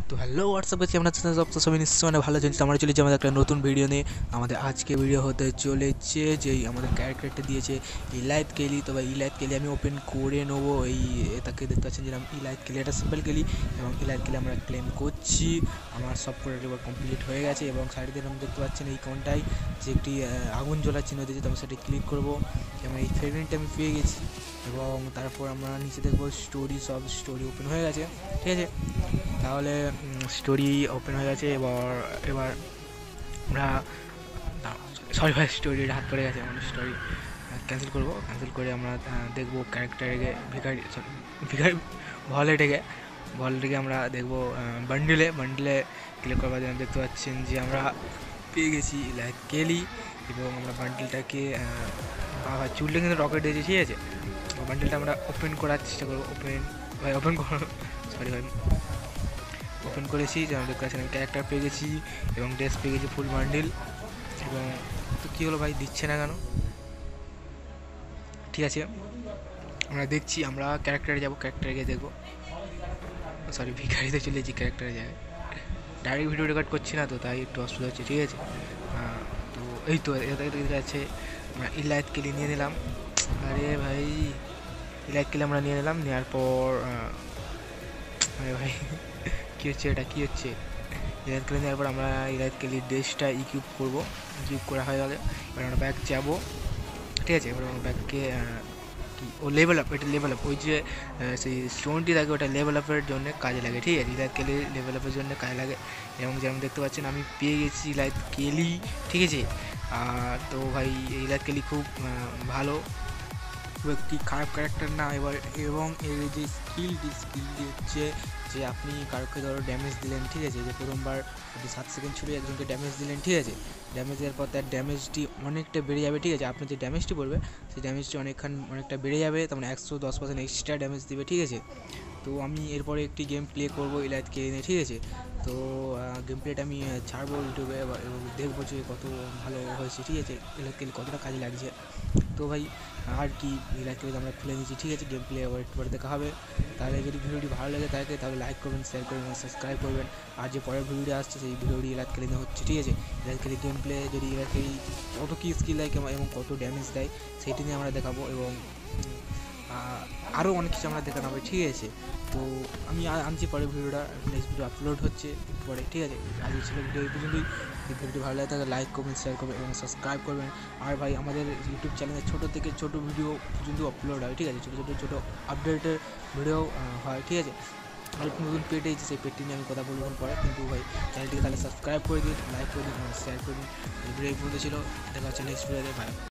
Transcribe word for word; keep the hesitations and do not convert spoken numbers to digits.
তো hello WhatsApp করছি আমরা সব তো সবাই নিশ্চয়ই মানে ভালো চলছে। আমরা চলেছি আমাদের একটা নতুন ভিডিও নিয়ে। আমাদের আজকে ভিডিও হতে চলেছে যেই আমাদের ক্যারেক্টারটা দিয়েছে ইলাইথ কেলি। তো ভাই ইলাইথ কেলি আমি ওপেন করে নেবো। এই তাকে দেখতে পাচ্ছেন যে ইলাইথ কেলি একটা সিম্পল কেলি এবং ইলাইথ কেলি আমরা ক্লেম করছি। আমার সব করে এবার কমপ্লিট হয়ে গেছে এবং সাইড দিয়ে আমি দেখতে পাচ্ছেন এই কোনটাই যে একটি আগুন জ্বলার চিহ্ন দিয়েছে, তো আমি সেটা ক্লিক করবো এবং এই ফ্রেগনেন্টটা আমি পেয়ে গেছি। এবং তারপর আমরা নিচে দেখবো স্টোরি, সব স্টোরি ওপেন হয়ে গেছে। ঠিক আছে, তাহলে স্টোরি ওপেন হয়ে গেছে। এবার এবার আমরা সরি ভাই স্টোরিটা হাত পড়ে গেছে, আমরা স্টোরি ক্যান্সেল করবো। ক্যান্সেল করে আমরা দেখবো ক্যারেক্টারকে ভিখারি ভিখারি ভলেটেকে ভলেটেকে আমরা দেখবো বান্ডিলে বান্ডিলে ক্লিক করবার জন্য দেখতে পাচ্ছেন যে আমরা পেয়ে গেছি ইলাইথ কেলি এবং আমরা বান্ডিলটাকে চুলটা কিন্তু রকেট দিয়েছি। ঠিক আছে, বান্ডিলটা আমরা ওপেন করার চেষ্টা করবো। ওপেন ভাই ওপেন করো সরি ভাই ওপেন করেছি, যেমন দেখতে পাচ্ছেন আমি ক্যারেক্টার পেয়ে গেছি এবং ড্রেস পেয়ে গেছি ফুল বান্ডিল। এবং তো কী হলো ভাই, দিচ্ছে না কেন? ঠিক আছে, আমরা দেখছি, আমরা ক্যারেক্টারে যাবো, ক্যারেক্টারে গিয়ে দেখবো। সরি ভিখারিতে চলে যাচ্ছি ক্যারেক্টারে জায়গায়, ডাইরেক্ট ভিডিও রেকর্ড করছি না তো তাই একটু অসুবিধা হচ্ছে। ঠিক আছে, তো এই তো দেখতে আছে আমরা ইলাইথ কেলি নিয়ে নিলাম। আরে ভাই ইলাইথ কেলি আমরা নিয়ে নিলাম, নেওয়ার পর আরে ভাই কী হচ্ছে, এটা কী হচ্ছে? ইলাইথ কেলি নেওয়ার পর আমরা ইলাইথ কেলি ড্রেসটা ইকুইপ করবো। ইকুইপ করা হয়ে গেলে এবার আমরা ব্যাক যাবো। ঠিক আছে, এবার আমরা ব্যাককে কি ও লেভেল আপ, এটা লেভেল আপ, ওই যে সেই স্টোনটি থাকে ওটা লেভেল আপের জন্য কাজে লাগে। ঠিক আছে, ইলাইথ কেলি লেভেল আপের জন্য কাজে লাগে এবং যেমন দেখতে পাচ্ছেন আমি পেয়ে গেছি ইলাইথ কেলি। ঠিক আছে, তো ভাই ইলাইথ কেলি খুব ভালো, খুব একটি খারাপ ক্যারেক্টার না। এবার এবং এর যে স্কিলটি স্কিলটি হচ্ছে যে আপনি কারোকে ধরো ড্যামেজ দিলেন, ঠিক আছে, যে প্রথমবার আপনি সাত সেকেন্ড ছুটে একজনকে ড্যামেজ দিলেন। ঠিক আছে, ড্যামেজ দেওয়ার পর তার ড্যামেজটি অনেকটা বেড়ে যাবে। ঠিক আছে, আপনার যে ড্যামেজটি পড়বে সেই ড্যামেজটি অনেকখান অনেকটা বেড়ে যাবে, তার মানে একশো দশ পার্সেন্ট এক্সট্রা ড্যামেজ দেবে। ঠিক আছে, তো আমি এরপরে একটি গেম প্লে করবো ইলাইথ কেলি নিয়ে। ঠিক আছে, তো গেম প্লেটা আমি ছাড়বো ইউটিউবে এবং দেখবো যে কত ভালো হয়েছে। ঠিক আছে, ইলাইথ কেলি কতটা কাজে লাগছে। তো ভাই আর কি ইলাইথ কেলি আমরা খুলে নিয়েছি। ঠিক আছে, গেম প্লে আবার একটু পরে দেখা হবে। তাহলে যদি ভিডিওটি ভালো লাগে থাকে তাহলে লাইক করবেন, শেয়ার করবেন, সাবস্ক্রাইব করবেন। আর যে পরের ভিডিওটি আসছে সেই ভিডিওটি ইলাইথ কেলি নিয়ে হচ্ছে। ঠিক আছে, ইলাইথ কেলি গেম প্লে যদি ইলাইথ কেলি কত কী স্কিল দেয় এবং কত ড্যামেজ দেয় সেইটি নিয়ে আমরা দেখাবো এবং আরও অনেক কিছু আমরা দেখানো হবে। ঠিক আছে, তো আমি আনছি পরের ভিডিওটা, নেক্সট ভিডিও আপলোড হচ্ছে পরে। ঠিক আছে, আজ ছিল ভিডিও এই পর্যন্তই। যদি ভিডিওটি ভালো লাগে তাহলে লাইক করবেন, শেয়ার করবেন এবং সাবস্ক্রাইব করবেন। আর ভাই আমাদের ইউটিউব চ্যানেলে ছোটো থেকে ছোটো ভিডিও পর্যন্ত আপলোড হয়। ঠিক আছে, ছোটো ছোটো ছোটো আপডেটের ভিডিও হয়। ঠিক আছে, আর একটু নতুন পেট এসেছে, সেই পেটটি নিয়ে আমি কথা বলবো পরে। কিন্তু ভাই চ্যানেলটিকে তাহলে সাবস্ক্রাইব করে দিন, লাইক করে দিন, শেয়ার করে দিন। ভিডিও এই পর্যন্ত ছিল, দেখা হচ্ছে নেক্সট ভিডিওতে। ভাই।